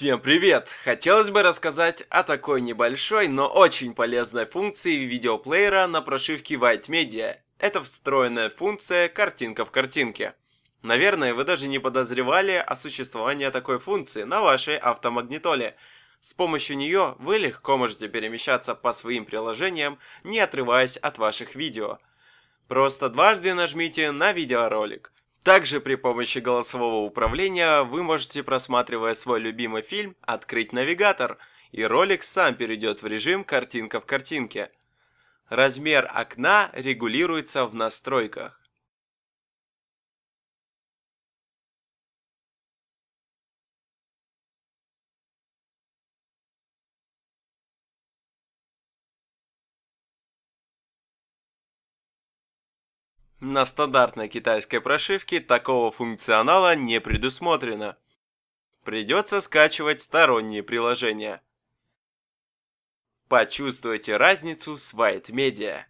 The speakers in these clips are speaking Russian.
Всем привет! Хотелось бы рассказать о такой небольшой, но очень полезной функции видеоплеера на прошивке White Media. Это встроенная функция «Картинка в картинке». Наверное, вы даже не подозревали о существовании такой функции на вашей автомагнитоле. С помощью нее вы легко можете перемещаться по своим приложениям, не отрываясь от ваших видео. Просто дважды нажмите на видеоролик. Также при помощи голосового управления вы можете, просматривая свой любимый фильм, открыть навигатор, и ролик сам перейдет в режим «Картинка в картинке». Размер окна регулируется в настройках. На стандартной китайской прошивке такого функционала не предусмотрено. Придется скачивать сторонние приложения. Почувствуйте разницу с White Media.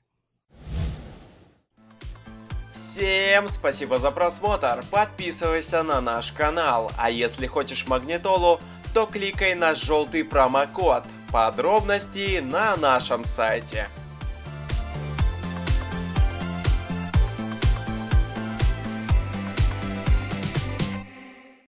Всем спасибо за просмотр, подписывайся на наш канал, а если хочешь магнитолу, то кликай на желтый промокод. Подробности на нашем сайте.